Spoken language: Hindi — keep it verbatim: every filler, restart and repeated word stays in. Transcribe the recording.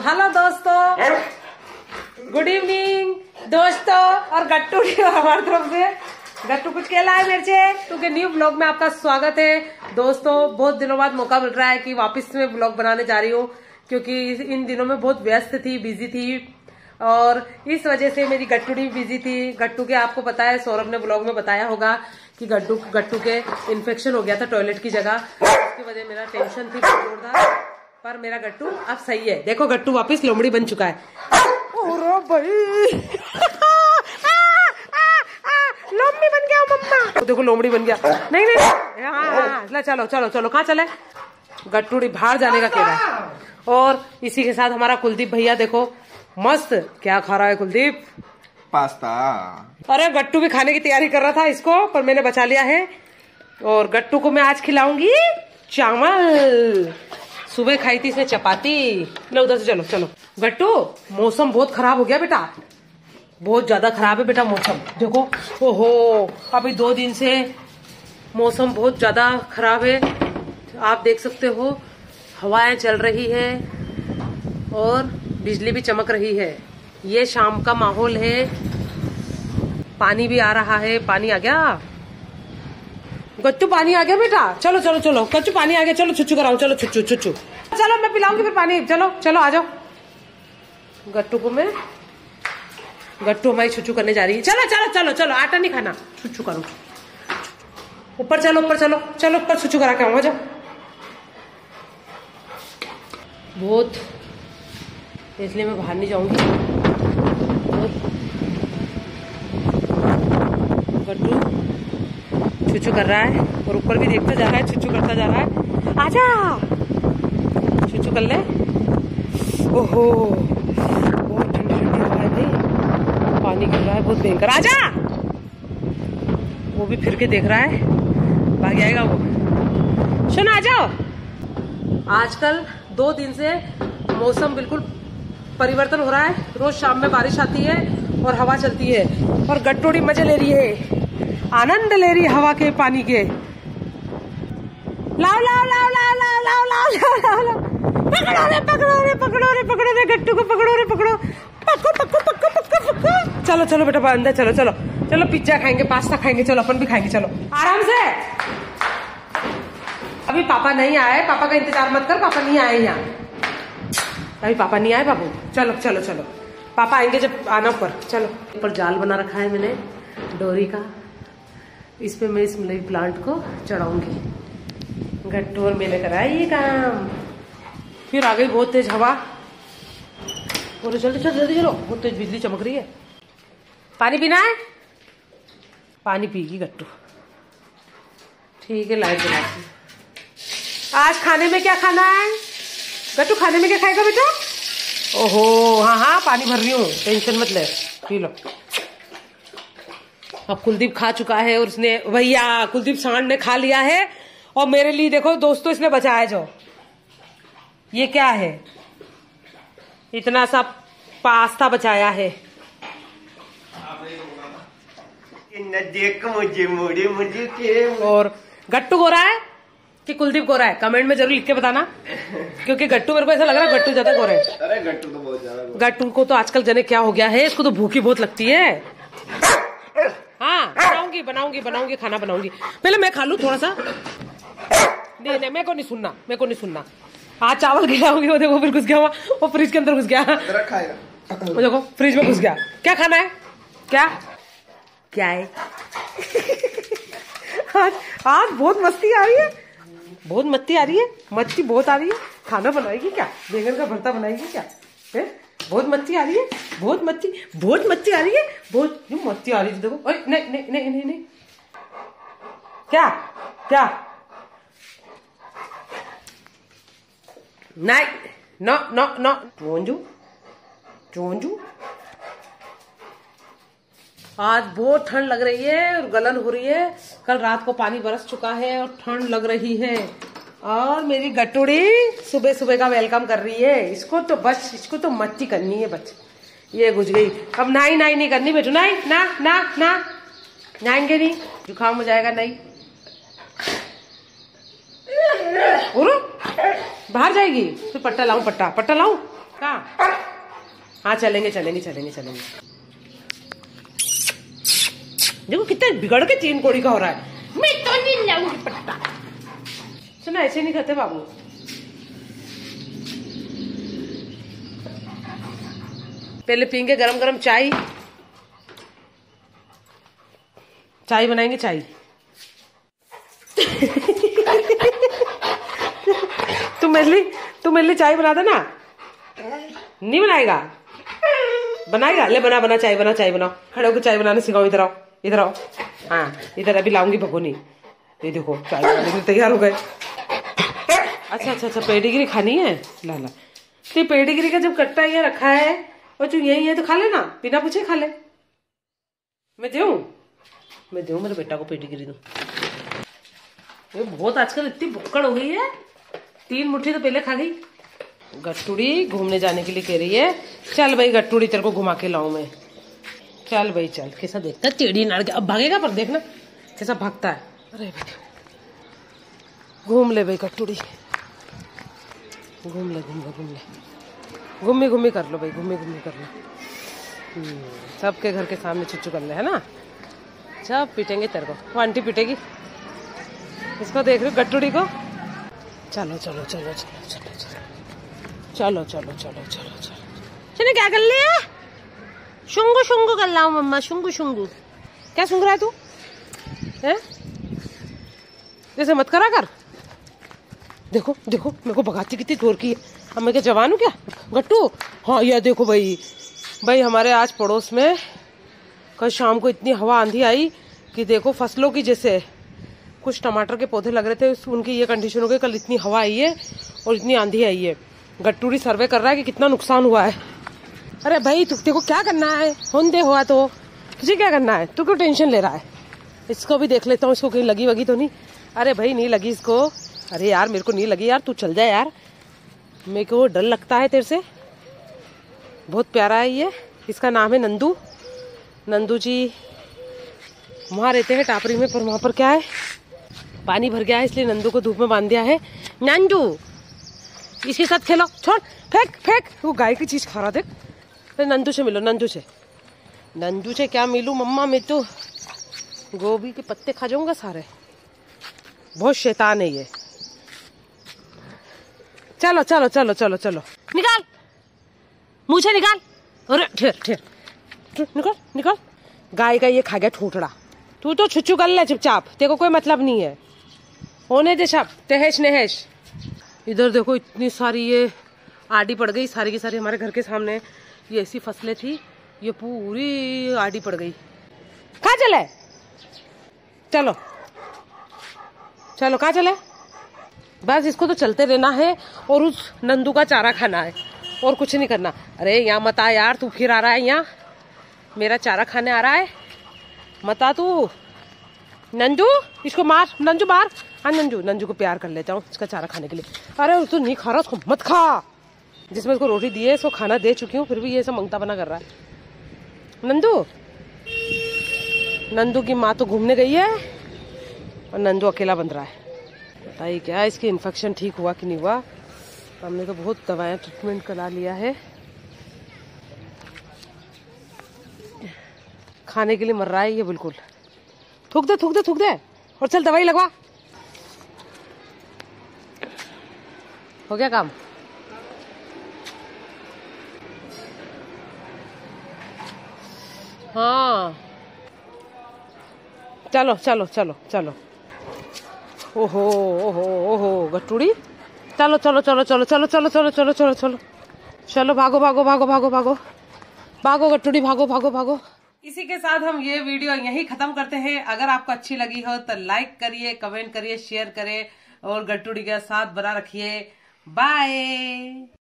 हेलो दोस्तों, गुड इवनिंग दोस्तों। और गट्टू हमारी तरफ से गट्टू कुछ कहला है मेरे से तो के न्यू ब्लॉग में आपका स्वागत है दोस्तों। बहुत दिनों बाद मौका मिल रहा है कि वापस में ब्लॉग बनाने जा रही हूँ, क्योंकि इन दिनों में बहुत व्यस्त थी, बिजी थी और इस वजह से मेरी गट्टू भी बिजी थी। गट्टू के आपको पता है, सौरभ ने ब्लॉग में बताया होगा कि गट्टू गट्टू के इन्फेक्शन हो गया था टॉयलेट की जगह, उसकी वजह मेरा टेंशन थी जोरदार। पर मेरा गट्टू अब सही है। देखो गट्टू वापस लोमड़ी बन चुका है। ओरो भाई लोमड़ी बन गया मम्मा, तो देखो लोमड़ी बन गया। नहीं नहीं हाँ हाँ चलो चलो चलो, कहाँ चले? गट्टू बाहर जाने का कह रहा है। और इसी के साथ हमारा कुलदीप भैया देखो मस्त क्या खा रहा है कुलदीप, पास्ता। अरे गट्टू भी खाने की तैयारी कर रहा था इसको, पर मैंने बचा लिया है। और गट्टू को मैं आज खिलाऊंगी चावल, सुबह खाई थी इसने चपाती। लो उधर से चलो चलो। गट्टू मौसम बहुत खराब हो गया बेटा, बहुत ज्यादा खराब है बेटा मौसम। देखो ओहो अभी दो दिन से मौसम बहुत ज्यादा खराब है, आप देख सकते हो। हवाएं चल रही है और बिजली भी चमक रही है। ये शाम का माहौल है, पानी भी आ रहा है। पानी आ गया गट्टू, पानी आ गया बेटा। चलो चलो चलो गट्टू पानी आ गया, चलो छुच्छू कराओ, चलो छुच्छू छुच्छू। चलो मैं पिलाऊंगी फिर पानी, चलो चलो आ जाओ। गट्टू को मैं गट्टू हमारी छुच्छू करने जा रही है। चलो चलो चलो चलो, आटा नहीं खाना, छुच्छू करो। ऊपर चलो ऊपर चलो चलो ऊपर छुच्छू करा के आओ, आ जाओ। बहुत इसलिए मैं बाहर नहीं जाऊंगी। गट्टू छुच्छू कर रहा है और ऊपर भी देखता जा रहा है, छुच्छू करता जा रहा है। आजा छुच्छू कर ले। ओहो बहुत ठंडी ठंडी हवा है, पानी गिर रहा है बहुत भयंकर। आजा, वो भी फिर के देख रहा है, भाग जाएगा वो। सुन आ जाओ। आजकल दो दिन से मौसम बिल्कुल परिवर्तन हो रहा है, रोज शाम में बारिश आती है और हवा चलती है और गट्टोड़ी मजे ले रही है, आनंद ले रही है हवा के पानी के। लाओ लाओ लाओ लाओ लाओ लाओ लाओ लाओ लाओ, पकड़ो रे पकड़ो रे पकड़ो रे पकड़ो रे गट्टू को पकड़ो रे पकड़ो, पकड़ो पकड़ो पकड़ो पकड़ो पकड़ो। चलो चलो बेटा अंदर चलो चलो चलो, पिज्जा खाएंगे, पास्ता खाएंगे, चलो अपन भी खाएंगे, चलो आराम से। अभी पापा नहीं आए, पापा का इंतजार मत कर, पापा नहीं आए यहाँ, अभी पापा नहीं आए बाबू। चलो चलो चलो, पापा आएंगे जब आना ऊपर। चलो ऊपर जाल बना रखा है मैंने डोरी का, इस पे मैं इस मलई प्लांट को चढ़ाऊंगी। गट्टू और मैंने करा ये काम। फिर आ गई बहुत तेज हवा, और जल्दी चलो जल्दी चलो, बहुत तेज बिजली चमक रही है। पानी पीना है? पानी पीगी गट्टू, ठीक है लाइट जलाती। आज खाने में क्या खाना है गट्टू? खाने में क्या खाएगा बेटा? ओहो हाँ हाँ पानी भर रही हूँ, टेंशन मत ले, पी लो। अब कुलदीप खा चुका है और उसने भैया कुलदीप सांड ने खा लिया है। और मेरे लिए देखो दोस्तों इसने बचाया, जो ये क्या है, इतना सा पास्ता बचाया है। देख मुझे मुझे मुझे के। और गट्टू को रहा है कि कुलदीप को रहा है, कमेंट में जरूर लिख के बताना, क्योंकि गट्टू मेरे को ऐसा लग रहा है गट्टू ज्यादा को रहा है। अरे गट्टू तो बहुत ज्यादा, गट्टू को तो आजकल जने क्या हो गया है, इसको तो भूखी बहुत लगती है। हाँ बनाऊंगी बनाऊंगी बनाऊंगी खाना बनाऊंगी, पहले मैं खा लूं थोड़ा सा। नहीं नहीं मेरे को नहीं सुनना, मेरे को नहीं सुनना। आज चावल खिलाऊंगी, वो देखो फिर घुस गया, वो फ्रिज के अंदर घुस गया, वो देखो फ्रिज में घुस गया। क्या खाना है? क्या क्या है? आज आज बहुत मस्ती आ रही है, बहुत मस्ती आ रही है, मस्ती बहुत आ रही है। खाना बनाएगी क्या? बैंगन का भरता बनाएगी क्या? है बहुत मस्ती आ रही है, बहुत मस्ती बहुत मस्ती आ रही है, बहुत मस्ती आ रही है। देखो ओए नहीं नहीं नहीं नहीं नहीं, क्या क्या नहीं, नो नो नो, चोंजू चोंजू। आज बहुत ठंड लग रही है और गलन हो रही है, कल रात को पानी बरस चुका है और ठंड लग रही है। और मेरी गट्टूड़ी सुबह सुबह का वेलकम कर रही है। इसको तो बस इसको तो मस्ती करनी है बस। ये घुस गई, अब नाई नाई नहीं करनी बेटू, नाई ना ना ना नाएंगे नहीं, जुकाम हो जाएगा। नहीं बाहर जाएगी, फिर पट्टा लाऊं, पट्टा पट्टा लाऊं, कहाँ? हाँ चलेंगे चलेंगे चलेंगे चलेंगे। देखो कितना बिगड़ के तीन कोड़ी का हो रहा है। मैं तो नहीं लाऊंगी पट्टा। सुना ऐसे नहीं खाते बाबू। पहले पियेंगे गरम गरम चाय। चाय बनाएंगे चाय। तू मेरे लिए तू मेरे लिए चाय बना देना। नहीं बनाएगा? बनाएगा। ले बना बना चाय बना चाय बनाओ। खड़े होकर चाय बनाने सिखाओ। इधर आओ इधर आओ। हाँ इधर अभी लाऊंगी भगोनी। ये देखो चाय बनाने के लिए तैयार हो गए। अच्छा अच्छा अच्छा पेडिग्री खानी है। ला ला तो पेडिग्री का जब कट्टा यहाँ रखा है और जो यही है तो खा लेना, बिना पूछे खा ले। मैं दूं मैं दूं मेरे बेटा को पेडिग्री दूं। ये बहुत आजकल इतनी भुक्कड़ हो गई है। तीन मुट्ठी तो पहले खा गई। गट्टूड़ी घूमने जाने के लिए कह रही है। चल भाई गट्टूड़ी तेरे को घुमा के लाऊं मैं। चल भाई चल। कैसा देखता है टेढ़ी नाड़ के। अब भागेगा पर देखना कैसा भागता है। अरे भाई घूम ले भाई गट्टूड़ी। घूम ले घूम ले घूम ले घूमी घूमी कर लो भाई। घूमी घूमी कर लो। सबके घर के सामने चुच्चू कर ले है ना। सब पीटेंगे तेरे को। वो आंटी पीटेगी। इसको देख रहे हो गट्टूड़ी को। चलो चलो चलो चलो चलो चलो चलो चलो चलो चलो चलो चलो क्या कर लिया? शुंगू शुंगू कर रहा हूँ मम्मा। शुंगू शुंगू क्या सुंग रहा है तू? है जैसे मत करा कर। देखो देखो मेरे को भगाती कितनी जोर की है। अब मैं क्या जवान हूँ क्या गट्टू? हाँ यह देखो भाई भाई हमारे आज पड़ोस में कल शाम को इतनी हवा आंधी आई कि देखो फसलों की जैसे कुछ टमाटर के पौधे लग रहे थे उनकी ये कंडीशन हो गई। कल इतनी हवा आई है और इतनी आंधी आई है। गट्टूड़ी सर्वे कर रहा है कि कितना नुकसान हुआ है। अरे भाई तू देखो क्या करना है। होंदे हुआ तो तुझे क्या करना है? तू क्यों टेंशन ले रहा है? इसको भी देख लेता हूँ। इसको कहीं लगी वगी तो नहीं? अरे भाई नहीं लगी इसको। अरे यार मेरे को नहीं लगी यार। तू चल जाए यार। मेरे को डर लगता है तेरे से। बहुत प्यारा है ये। इसका नाम है नंदू। नंदू जी वहाँ रहते हैं टापरी में, पर वहाँ पर क्या है पानी भर गया है इसलिए नंदू को धूप में बांध दिया है। नंदू इसके साथ खेलो। छोड़ फेंक फेंक। वो गाय की चीज खा रहा। देख नंदू से मिलो। नंदू से नंदू से क्या मिलूं मम्मा? मैं तो गोभी के पत्ते खा जाऊंगा सारे। बहुत शैतान है ये। चलो चलो चलो चलो चलो निकाल मुँह से निकाल। अरे ठेर ठेर निकाल निकाल। गाय का ये खा गया ठूठड़ा। तू तो छुच्छू कर ले चुपचाप। तेरे को कोई मतलब नहीं है। होने दे सब तहेश नहेश। इधर देखो इतनी सारी ये आड़ी पड़ गई। सारी की सारी हमारे घर के सामने ये ऐसी फसलें थी। ये पूरी आड़ी पड़ गई। कहाँ चले? चलो चलो कहाँ चले? बस इसको तो चलते रहना है और उस नंदू का चारा खाना है और कुछ नहीं करना। अरे यहाँ मत आ यार। तू फिर आ रहा है यहाँ मेरा चारा खाने आ रहा है। मत आ तू। नंदू इसको मार। नंदू मार। हाँ नंदू नंदू को प्यार कर लेता हूँ इसका चारा खाने के लिए। अरे तू नहीं खा रहा उसको मत खा। जिसमें उसको रोटी दी है इसको खाना दे चुकी हूँ फिर भी ये सब मंगता बना कर रहा है। नंदू नंदू की माँ तो घूमने गई है और नंदू अकेला बन रहा है। बताइए क्या इसकी इन्फेक्शन ठीक हुआ कि नहीं हुआ? हमने तो बहुत दवाएं ट्रीटमेंट करा लिया है। खाने के लिए मर रहा है ये बिल्कुल। थूक दे थूक दे थूक दे और चल दवाई लगवा। हो गया काम? हाँ चलो चलो चलो चलो। ओहो ओहो ओहो गट्टूड़ी। चलो चलो चलो चलो चलो चलो चलो चलो चलो चलो चलो भागो भागो भागो भागो भागो भागो गट्टूड़ी भागो भागो भागो। इसी के साथ हम ये वीडियो यहीं खत्म करते हैं। अगर आपको अच्छी लगी हो तो लाइक करिए, कमेंट करिए, शेयर करें और गट्टूड़ी का साथ बना रखिए। बाय।